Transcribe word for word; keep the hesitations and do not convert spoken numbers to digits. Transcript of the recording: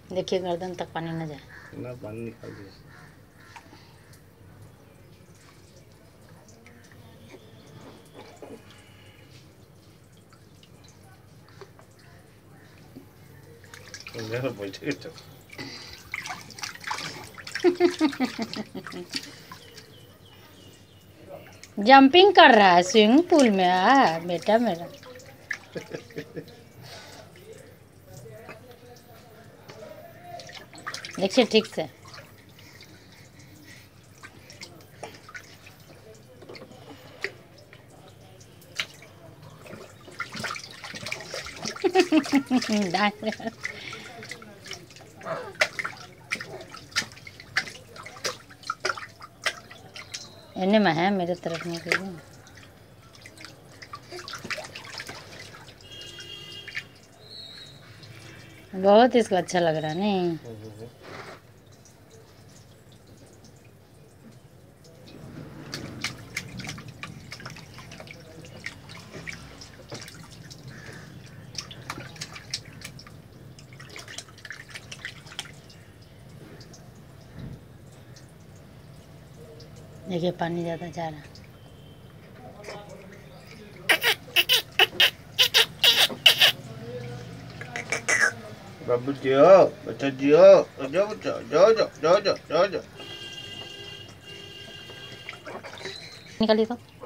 देखिए गर्दन तक पानी न जाए। ना पानी निकाल दिया। बैठे तो जंपिंग कर रहा है स्विमिंग पूल में। आ बेटा मेरा। देखिए ठीक से। इन्हें में है मेरे तरफ नहीं करिए। बहुत इसको अच्छा लग रहा है नहीं। देखिए पानी ज़्यादा जा रहा है। बाबू जियो बच्चा जियो जाओ बच्चा जाओ जाओ जाओ जाओ जाओ जाओ। निकालिए तो।